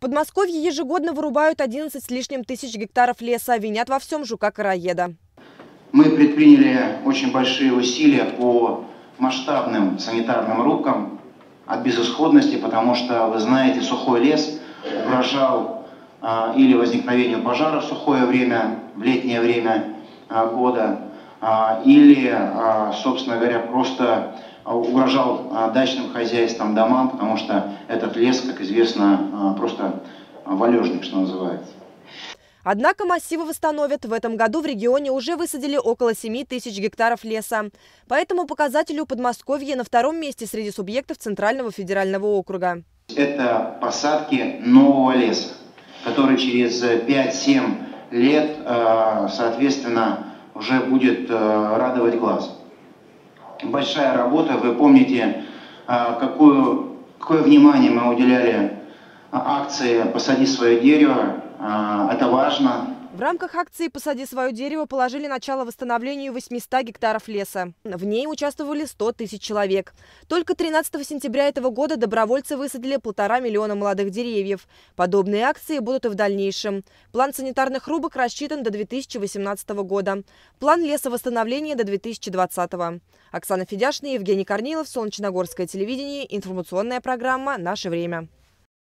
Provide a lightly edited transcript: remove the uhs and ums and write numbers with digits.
Подмосковье ежегодно вырубают 11 с лишним тысяч гектаров леса. Винят во всем жука-короеда. Мы предприняли очень большие усилия по масштабным санитарным рубкам от безысходности, потому что, вы знаете, сухой лес угрожал или возникновению пожара в сухое время, в летнее время года, или, собственно говоря, просто угрожал дачным хозяйствам, домам, потому что этот лес, как известно, просто валежник, что называется. Однако массивы восстановят. В этом году в регионе уже высадили около 7 тысяч гектаров леса. По этому показателю Подмосковье на втором месте среди субъектов Центрального федерального округа. Это посадки нового леса, который через 5-7 лет, соответственно, уже будет радовать глаз. Большая работа. Вы помните, какое внимание мы уделяли акции «Посади свое дерево». Это важно. В рамках акции «Посади свое дерево» положили начало восстановлению 800 гектаров леса. В ней участвовали 100 тысяч человек. Только 13 сентября этого года добровольцы высадили 1,5 миллиона молодых деревьев. Подобные акции будут и в дальнейшем. План санитарных рубок рассчитан до 2018 года. План лесовосстановления до 2020. Оксана Федяшина, Евгений Корнилов, Солнечногорское телевидение, информационная программа «Наше время».